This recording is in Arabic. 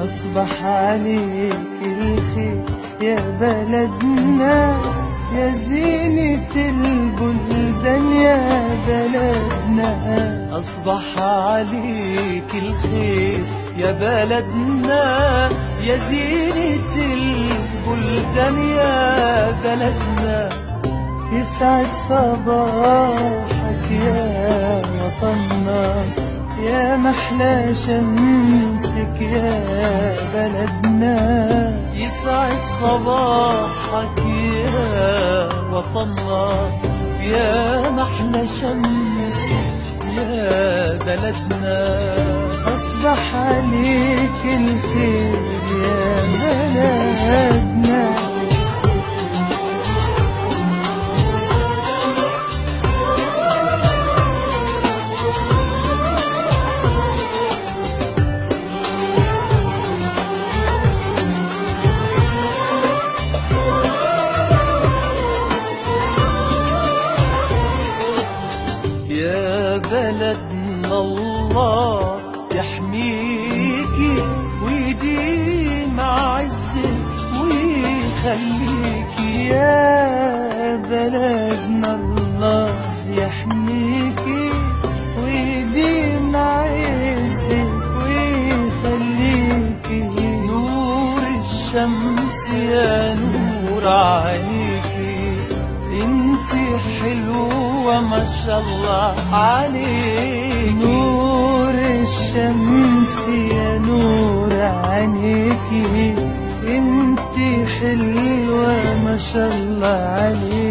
أصبح عليك الخير يا بلدنا، يا زينة البلدان يا بلدنا. أصبح عليك الخير يا بلدنا، يا زينة البلدان يا بلدنا. يسعد صباحك يا وطننا، يا محلى شمسك يا بلدنا. يسعد صباحك يا وطننا، يا محلى شمسك يا بلدنا. أصبح عليك الخير يا بلدنا. يا بلدنا الله يحميكي ويديم عزك ويخليكي. يا بلدنا الله يحميكي ويديم عزك ويخليكي. نور الشمس يا نور عينيكي، انتي حلوة ما شاء الله عليكي. نور الشمس يا نور عينيكي، انتي حلوة ما شاء الله عليكي.